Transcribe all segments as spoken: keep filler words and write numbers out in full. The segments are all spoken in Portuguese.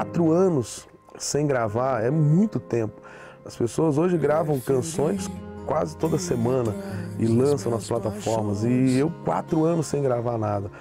quatro anos sem gravar, é muito tempo. As pessoas hoje gravam canções quase toda semana e lançam nas plataformas. E eu quatro anos sem gravar nada.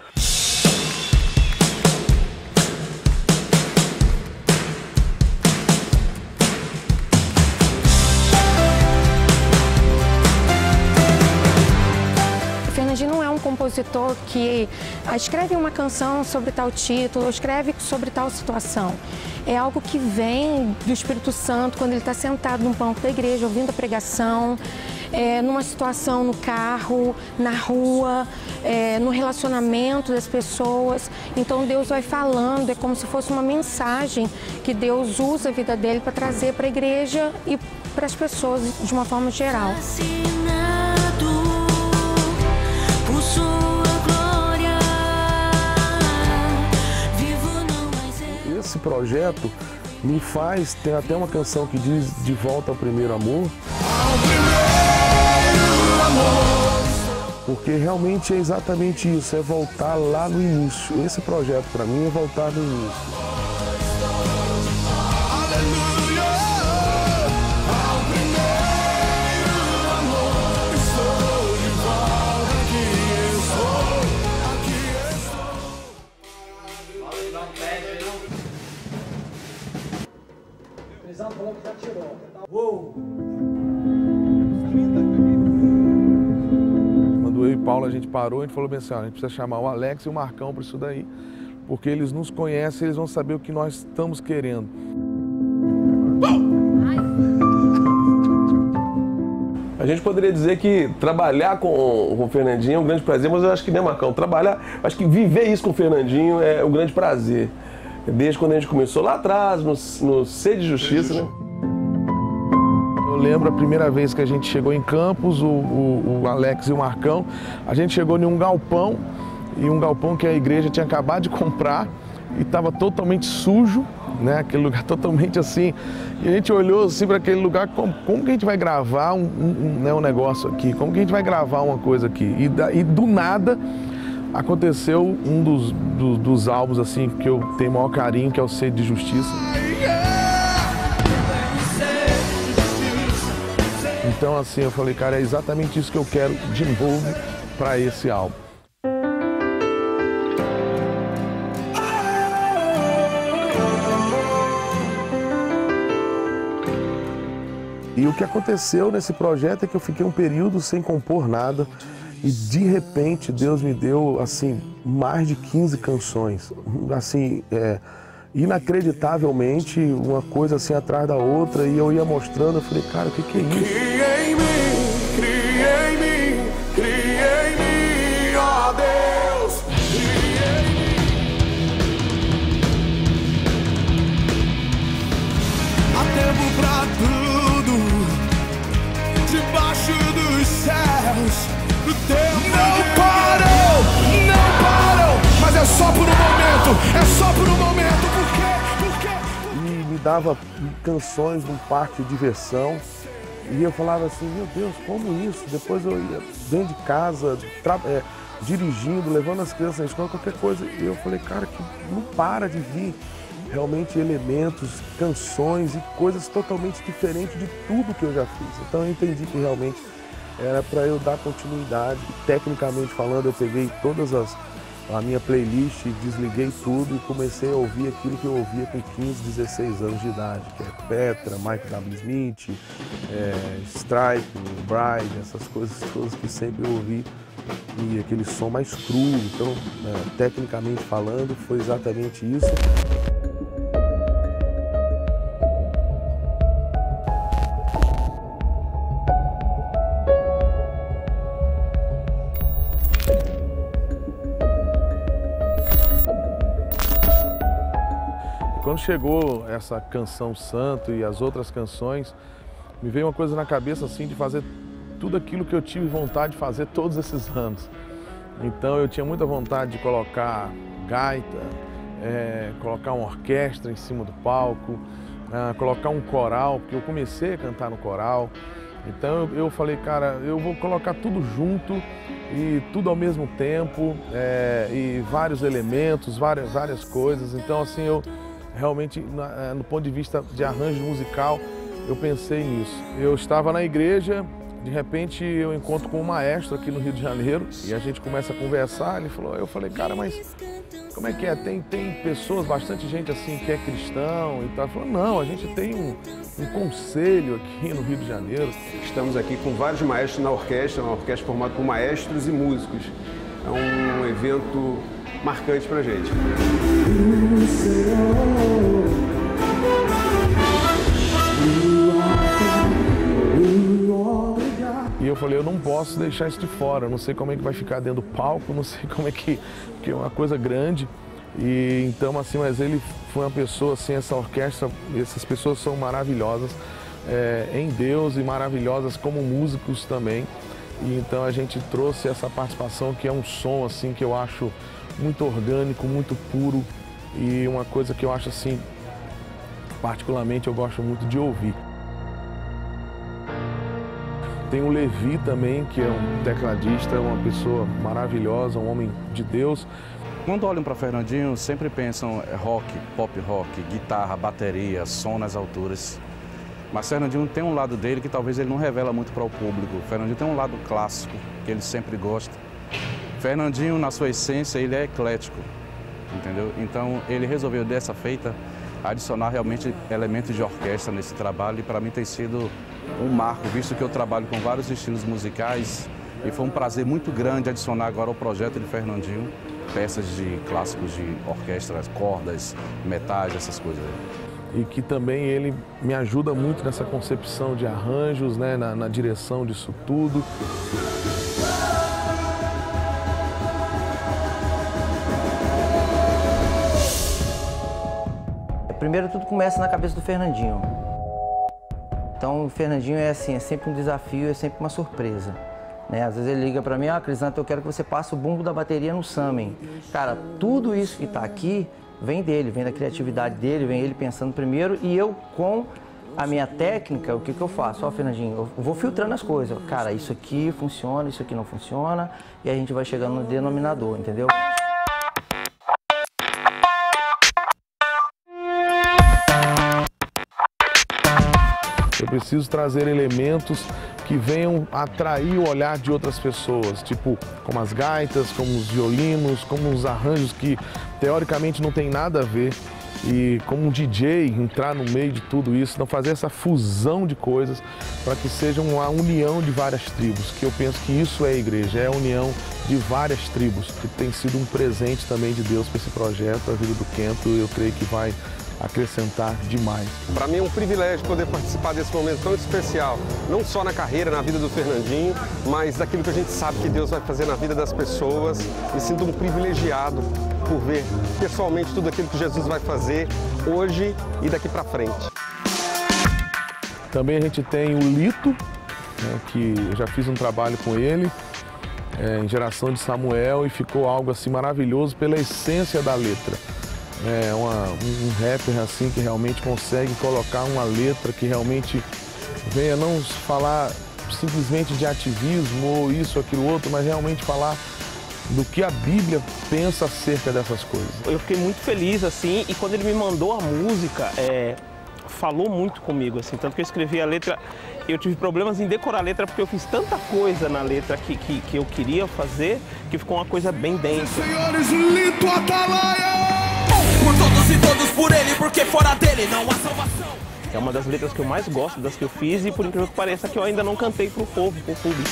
Não é um compositor que escreve uma canção sobre tal título, ou escreve sobre tal situação. É algo que vem do Espírito Santo quando ele está sentado num banco da igreja, ouvindo a pregação, é, numa situação no carro, na rua, é, no relacionamento das pessoas. Então Deus vai falando, é como se fosse uma mensagem que Deus usa a vida dele para trazer para a igreja e para as pessoas de uma forma geral. Esse projeto me faz, tem até uma canção que diz De Volta ao Primeiro Amor. Ao primeiro amor. Porque realmente é exatamente isso, é voltar lá no início. Esse projeto para mim é voltar no início. Quando eu e Paulo a gente parou, a gente falou bem assim, ó, a gente precisa chamar o Alex e o Marcão para isso daí, porque eles nos conhecem, eles vão saber o que nós estamos querendo. A gente poderia dizer que trabalhar com, com o Fernandinho é um grande prazer, mas eu acho que nem, Marcão, trabalhar, acho que viver isso com o Fernandinho é um grande prazer. Desde quando a gente começou lá atrás, no, no Sede de Justiça, né? Eu lembro a primeira vez que a gente chegou em Campos, o, o, o Alex e o Marcão, a gente chegou em um galpão, e um galpão que a igreja tinha acabado de comprar e estava totalmente sujo, né? Aquele lugar totalmente assim, e a gente olhou assim para aquele lugar, como, como que a gente vai gravar um, um, um, né, um negócio aqui, como que a gente vai gravar uma coisa aqui, e, da, e do nada aconteceu um dos, do, dos álbuns assim que eu tenho o maior carinho, que é o Sede de Justiça. Então assim, eu falei, cara, é exatamente isso que eu quero de novo para esse álbum. E o que aconteceu nesse projeto é que eu fiquei um período sem compor nada e de repente Deus me deu assim mais de quinze canções, assim, é, inacreditavelmente, uma coisa assim atrás da outra, e eu ia mostrando, eu falei, cara, o que que é isso? Cria em mim, cria em mim, cria em mim, ó Deus, cria em mim. Há tempo pra tudo, debaixo dos céus, o tempo não parou, não parou, mas é só por um momento, é só por um momento, por quê, por quê? E me dava canções num parque de diversão, e eu falava assim, meu Deus, como isso? Depois eu ia dentro de casa, é, dirigindo, levando as crianças na escola, qualquer coisa, e eu falei, cara, que não para de vir realmente elementos, canções e coisas totalmente diferentes de tudo que eu já fiz. Então eu entendi que realmente era para eu dar continuidade. Tecnicamente falando, eu peguei todas as a minha playlist, desliguei tudo e comecei a ouvir aquilo que eu ouvia com quinze, dezesseis anos de idade, que é Petra, Michael W. Smith, é, Stripe, Bride, essas coisas todas que sempre eu ouvi, e aquele som mais cru. Então, é, tecnicamente falando, foi exatamente isso. Quando chegou essa canção Santo e as outras canções, me veio uma coisa na cabeça assim de fazer tudo aquilo que eu tive vontade de fazer todos esses anos. Então eu tinha muita vontade de colocar gaita, é, colocar uma orquestra em cima do palco, é, colocar um coral, porque eu comecei a cantar no coral. Então eu, eu falei, cara, eu vou colocar tudo junto e tudo ao mesmo tempo, é, e vários elementos, várias, várias coisas. Então assim, eu realmente, na, no ponto de vista de arranjo musical, eu pensei nisso. Eu estava na igreja, de repente eu encontro com um maestro aqui no Rio de Janeiro e a gente começa a conversar. Ele falou, eu falei, cara, mas como é que é? Tem, tem pessoas, bastante gente assim que é cristão e tal. Ele falou, não, a gente tem um, um conselho aqui no Rio de Janeiro. Estamos aqui com vários maestros na orquestra, uma orquestra formada por maestros e músicos. É um evento marcante pra gente. E eu falei, eu não posso deixar isso de fora, eu não sei como é que vai ficar dentro do palco, não sei como é que, que é uma coisa grande. E então assim, mas ele foi uma pessoa assim, essa orquestra, essas pessoas são maravilhosas é, em Deus e maravilhosas como músicos também. E então a gente trouxe essa participação que é um som assim que eu acho muito orgânico, muito puro e uma coisa que eu acho assim, particularmente eu gosto muito de ouvir. Tem o Levi também, que é um tecladista, uma pessoa maravilhosa, um homem de Deus. Quando olham para Fernandinho, sempre pensam rock, pop rock, guitarra, bateria, som nas alturas. Mas Fernandinho tem um lado dele que talvez ele não revela muito para o público. Fernandinho tem um lado clássico, que ele sempre gosta. Fernandinho, na sua essência, ele é eclético, entendeu? Então, ele resolveu, dessa feita, adicionar realmente elementos de orquestra nesse trabalho e para mim tem sido um marco, visto que eu trabalho com vários estilos musicais e foi um prazer muito grande adicionar agora ao projeto de Fernandinho peças de clássicos de orquestra, cordas, metais, essas coisas. E que também ele me ajuda muito nessa concepção de arranjos, né, na, na direção disso tudo. Primeiro tudo começa na cabeça do Fernandinho. Então o Fernandinho é assim, é sempre um desafio, é sempre uma surpresa. Né? Às vezes ele liga para mim, ah, Crisanto, eu quero que você passe o bumbo da bateria no Samen. Cara, tudo isso que está aqui vem dele, vem da criatividade dele, vem ele pensando primeiro e eu com a minha técnica, o que, que eu faço? Ó, Fernandinho, eu vou filtrando as coisas. Cara, isso aqui funciona, isso aqui não funciona e a gente vai chegando no denominador, entendeu? Eu preciso trazer elementos que venham atrair o olhar de outras pessoas, tipo como as gaitas, como os violinos, como os arranjos que teoricamente não tem nada a ver. E como um D J entrar no meio de tudo isso, não fazer essa fusão de coisas para que seja uma união de várias tribos, que eu penso que isso é a igreja, é a união de várias tribos, que tem sido um presente também de Deus para esse projeto, a vida do Kento, eu creio que vai acrescentar demais. Para mim é um privilégio poder participar desse momento tão especial, não só na carreira, na vida do Fernandinho, mas daquilo que a gente sabe que Deus vai fazer na vida das pessoas. Me sinto um privilegiado por ver pessoalmente tudo aquilo que Jesus vai fazer hoje e daqui para frente. Também a gente tem o Lito, né, que eu já fiz um trabalho com ele, é, em Geração de Samuel, e ficou algo assim maravilhoso pela essência da letra. É uma, um rapper assim que realmente consegue colocar uma letra que realmente venha não falar simplesmente de ativismo ou isso, aquilo, outro, mas realmente falar do que a Bíblia pensa acerca dessas coisas. Eu fiquei muito feliz assim e quando ele me mandou a música, é, falou muito comigo, assim, tanto que eu escrevi a letra, eu tive problemas em decorar a letra porque eu fiz tanta coisa na letra que, que, que eu queria fazer que ficou uma coisa bem densa. Senhores, Lito Atalaia! Por todos e todos por ele, porque fora dele não há salvação. É uma das letras que eu mais gosto, das que eu fiz, e por incrível que pareça, que eu ainda não cantei pro povo, pro público.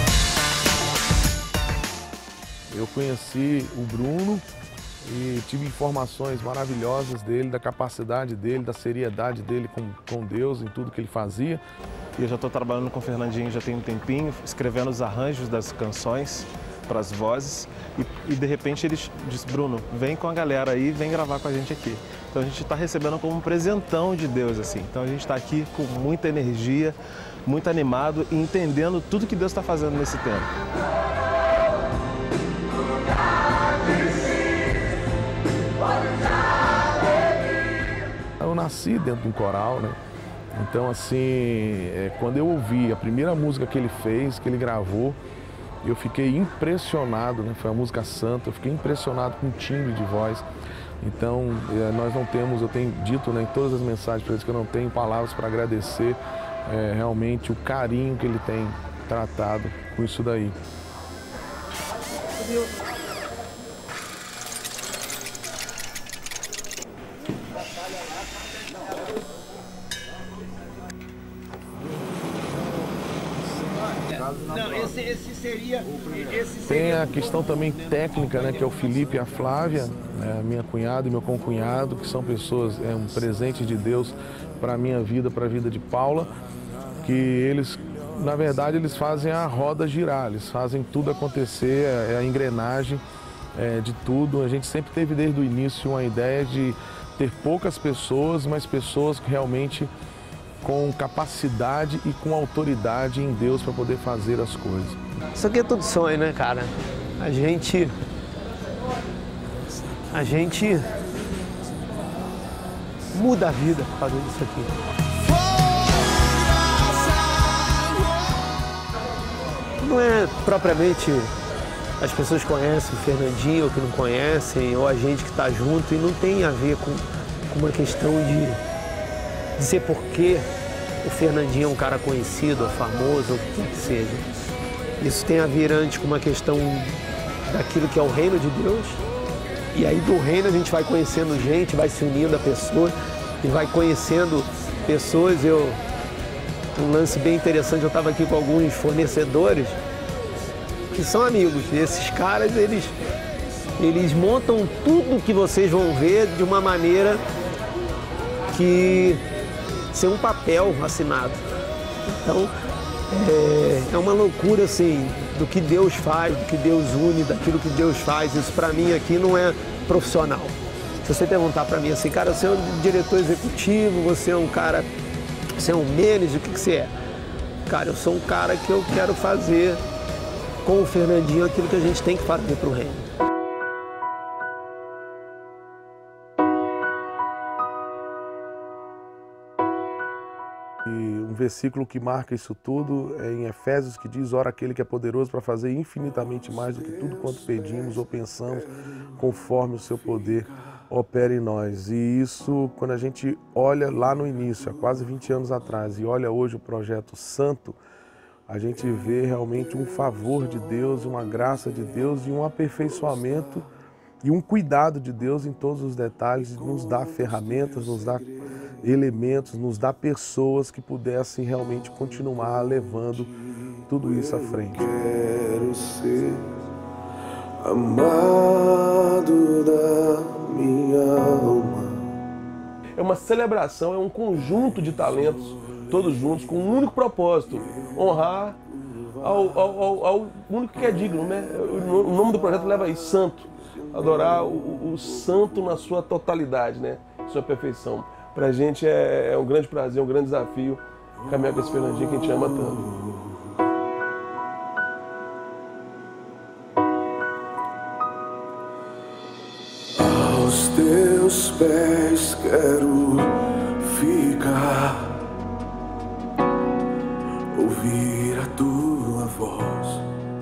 Eu conheci o Bruno e tive informações maravilhosas dele, da capacidade dele, da seriedade dele com, com Deus, em tudo que ele fazia. E eu já estou trabalhando com o Fernandinho já tem um tempinho, escrevendo os arranjos das canções para as vozes e, e de repente ele disse, Bruno, vem com a galera aí, vem gravar com a gente aqui. Então a gente está recebendo como um presentão de Deus, assim. Então a gente está aqui com muita energia, muito animado e entendendo tudo que Deus está fazendo nesse tempo. Eu nasci dentro de um coral, né? Então assim, é, quando eu ouvi a primeira música que ele fez, que ele gravou, eu fiquei impressionado, né? Foi a música Santa, eu fiquei impressionado com o timbre de voz Então, nós não temos, eu tenho dito, né, em todas as mensagens para eles que eu não tenho palavras para agradecer é, realmente o carinho que ele tem tratado com isso daí. Não, esse, esse seria... Esse seria... Tem a questão também técnica, né, que é o Felipe e a Flávia, né, minha cunhada e meu concunhado, que são pessoas, é um presente de Deus para a minha vida, para a vida de Paula, que eles, na verdade, eles fazem a roda girar, eles fazem tudo acontecer, é a engrenagem é, de tudo. A gente sempre teve desde o início uma ideia de ter poucas pessoas, mas pessoas que realmente com capacidade e com autoridade em Deus para poder fazer as coisas. Isso aqui é tudo sonho, né, cara? A gente... A gente... muda a vida por causa disso aqui. Não é propriamente as pessoas que conhecem o Fernandinho ou que não conhecem, ou a gente que está junto, e não tem a ver com, com uma questão de dizer por que o Fernandinho é um cara conhecido, ou famoso, ou o que quer que seja. Isso tem a ver antes com uma questão daquilo que é o reino de Deus. E aí do reino a gente vai conhecendo gente, vai se unindo a pessoas e vai conhecendo pessoas. Eu, um lance bem interessante, eu estava aqui com alguns fornecedores que são amigos. E esses caras, eles, eles montam tudo que vocês vão ver de uma maneira que ser um papel assinado. Então, é, é uma loucura, assim, do que Deus faz, do que Deus une, daquilo que Deus faz. Isso, para mim, aqui não é profissional. Se você perguntar para mim assim, cara, você é um diretor executivo, você é um cara, você é um manager, o que, que você é? Cara, eu sou um cara que eu quero fazer com o Fernandinho aquilo que a gente tem que fazer para o reino. E um versículo que marca isso tudo é em Efésios, que diz: ora, aquele que é poderoso para fazer infinitamente mais do que tudo quanto pedimos ou pensamos, conforme o seu poder opera em nós. E isso, quando a gente olha lá no início, há quase vinte anos atrás, e olha hoje o Projeto Santo, a gente vê realmente um favor de Deus, uma graça de Deus e um aperfeiçoamento e um cuidado de Deus em todos os detalhes, nos dá ferramentas, nos dá elementos, nos dá pessoas que pudessem realmente continuar levando tudo isso à frente. Quero ser amado da minha alma. É uma celebração, é um conjunto de talentos, todos juntos, com um único propósito: honrar ao, ao, ao, ao único que é digno, né? O nome do projeto leva aí, santo. Adorar o, o santo na sua totalidade, né? Sua perfeição. Pra gente é, é um grande prazer, um grande desafio caminhar com esse Fernandinho que a gente ama tanto. Aos teus pés quero ficar, ouvir a tua voz.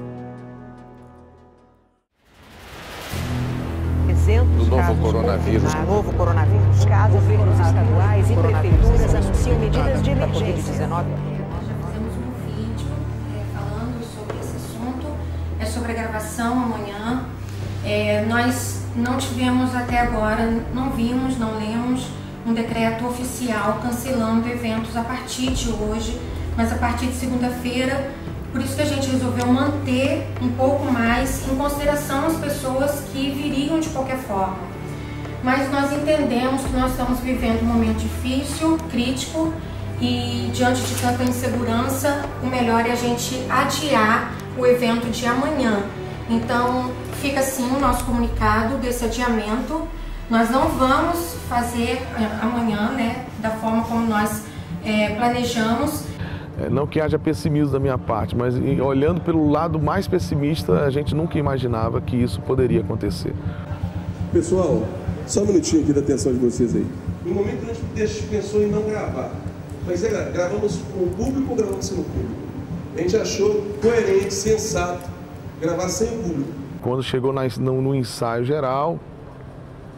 Do novo coronavírus. O novo coronavírus. Casos estaduais e prefeituras anunciam medidas de emergência. covid dezenove. Nós já fizemos um vídeo é, falando sobre esse assunto, é sobre a gravação amanhã. É, nós não tivemos até agora, não vimos, não lemos um decreto oficial cancelando eventos a partir de hoje, mas a partir de segunda-feira. Por isso que a gente resolveu manter um pouco mais em consideração as pessoas que viriam de qualquer forma. Mas nós entendemos que nós estamos vivendo um momento difícil, crítico, e diante de tanta insegurança, o melhor é a gente adiar o evento de amanhã. Então, fica assim o nosso comunicado desse adiamento. Nós não vamos fazer amanhã, né, da forma como nós é, planejamos. Não que haja pessimismo da minha parte, mas olhando pelo lado mais pessimista, a gente nunca imaginava que isso poderia acontecer. Pessoal, só um minutinho aqui da atenção de vocês aí. No momento a gente pensou em não gravar, mas é, gravamos com o público ou gravamos sem o público? A gente achou coerente, sensato, gravar sem o público. Quando chegou na, no, no ensaio geral,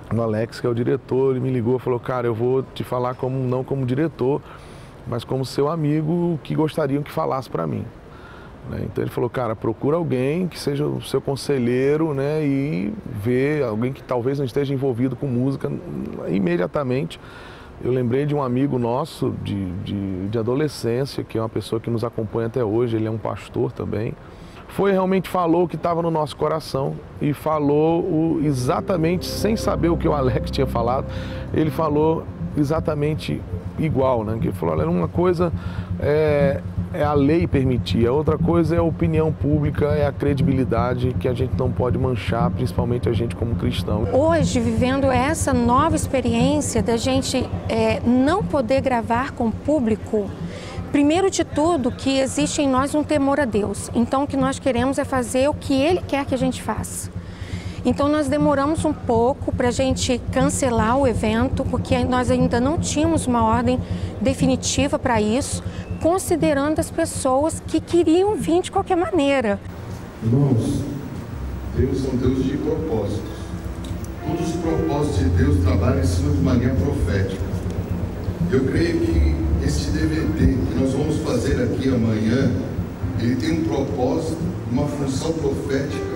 o Alex, que é o diretor, ele me ligou e falou, cara, eu vou te falar como, não como diretor, mas como seu amigo que gostariam que falasse para mim. Né? Então ele falou, cara, procura alguém que seja o seu conselheiro, né, e vê alguém que talvez não esteja envolvido com música imediatamente. Eu lembrei de um amigo nosso de, de, de adolescência, que é uma pessoa que nos acompanha até hoje, ele é um pastor também. Foi realmente, falou o que estava no nosso coração e falou o, exatamente, sem saber o que o Alex tinha falado, ele falou exatamente igual, né? Que ele falou, olha, uma coisa é, é a lei permitir, a outra coisa é a opinião pública, é a credibilidade que a gente não pode manchar, principalmente a gente como cristão. Hoje, vivendo essa nova experiência da gente é, não poder gravar com o público, primeiro de tudo, que existe em nós um temor a Deus. Então, o que nós queremos é fazer o que Ele quer que a gente faça. Então, nós demoramos um pouco para a gente cancelar o evento, porque nós ainda não tínhamos uma ordem definitiva para isso, considerando as pessoas que queriam vir de qualquer maneira. Irmãos, Deus é um Deus de propósitos. Todos os propósitos de Deus trabalham em cima de uma linha profética. Eu creio que esse D V D que nós vamos fazer aqui amanhã, ele tem um propósito, uma função profética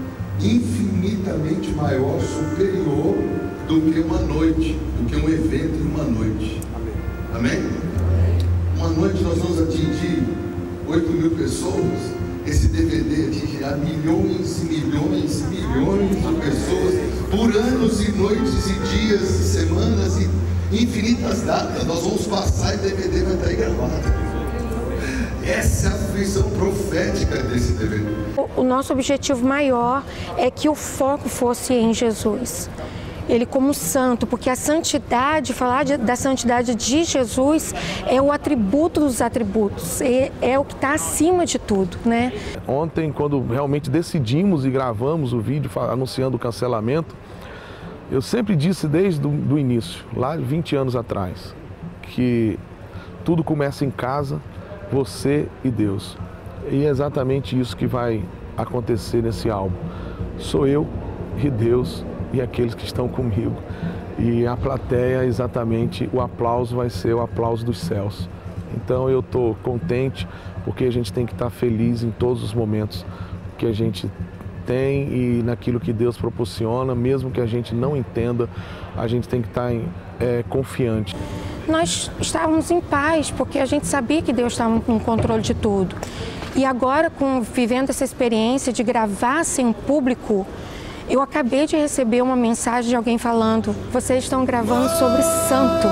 infinitamente maior, superior do que uma noite, do que um evento em uma noite. Amém? Amém? Uma noite nós vamos atingir oito mil pessoas, esse D V D atingirá milhões e milhões e milhões de pessoas por anos e noites e dias e semanas e infinitas datas. Nós vamos passar e o D V D vai estar aí gravado. Essa é a visão profética desse D V D. O nosso objetivo maior é que o foco fosse em Jesus. Ele como santo, porque a santidade, falar de, da santidade de Jesus é o atributo dos atributos, é, é o que está acima de tudo, né? Ontem, quando realmente decidimos e gravamos o vídeo anunciando o cancelamento, eu sempre disse desde o início, lá vinte anos atrás, que tudo começa em casa, você e Deus. E é exatamente isso que vai acontecer nesse álbum. Sou eu e Deus e aqueles que estão comigo. E a plateia, exatamente, o aplauso vai ser o aplauso dos céus. Então eu estou contente, porque a gente tem que estar feliz em todos os momentos que a gente tem e naquilo que Deus proporciona, mesmo que a gente não entenda, a gente tem que estar em, é, confiante. Nós estávamos em paz, porque a gente sabia que Deus estava no controle de tudo. E agora, com, vivendo essa experiência de gravar sem um público, eu acabei de receber uma mensagem de alguém falando: vocês estão gravando sobre santo.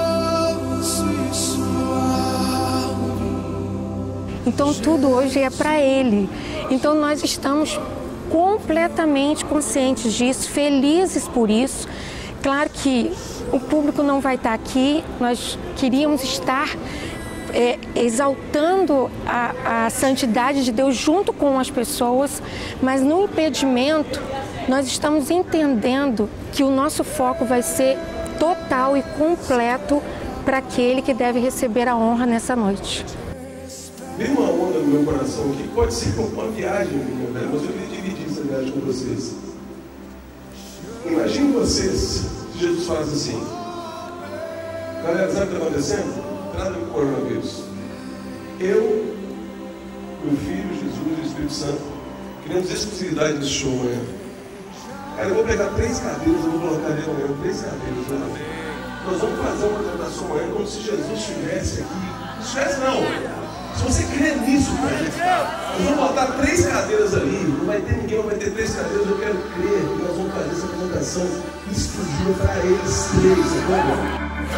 Então tudo hoje é para Ele. Então nós estamos completamente conscientes disso, felizes por isso. Claro que o público não vai estar aqui, nós queríamos estar é, exaltando a, a santidade de Deus junto com as pessoas, mas no impedimento nós estamos entendendo que o nosso foco vai ser total e completo para aquele que deve receber a honra nessa noite. Veio uma onda no meu coração que pode ser uma viagem minha, velho, mas eu queria dividir essa viagem com vocês. Imagine vocês, se Jesus faz assim: galera, sabe o que está acontecendo? Trata o coronavírus. Eu, meu filho, Jesus e o Espírito Santo queremos exclusividade nesse show amanhã. Cara, eu vou pegar três cadeiras, eu vou colocar ali amanhã, três cadeiras. Né? Nós vamos fazer uma apresentação amanhã como se Jesus estivesse aqui. Estivesse não! Se você crê nisso, cara, nós vamos botar três cadeiras ali, não vai ter ninguém, não vai ter três cadeiras, eu quero crer que nós vamos fazer essa apresentação exclusiva para eles três, tá bom?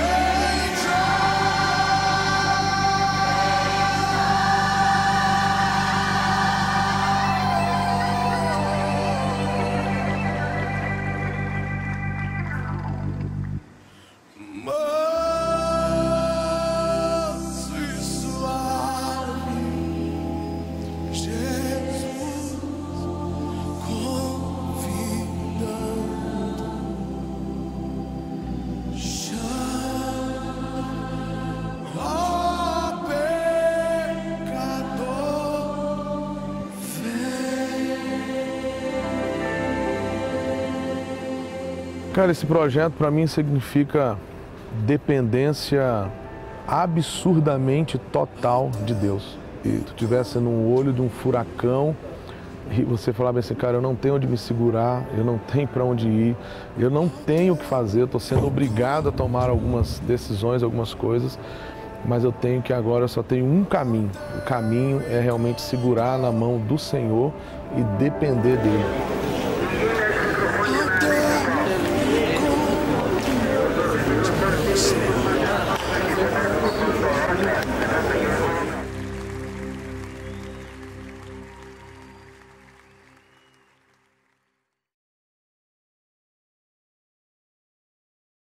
Shine. Cara, esse projeto para mim significa dependência absurdamente total de Deus. E tu estivesse no olho de um furacão e você falava assim, cara, eu não tenho onde me segurar, eu não tenho para onde ir, eu não tenho o que fazer, eu estou sendo obrigado a tomar algumas decisões, algumas coisas, mas eu tenho que agora, eu só tenho um caminho. O caminho é realmente segurar na mão do Senhor e depender dele.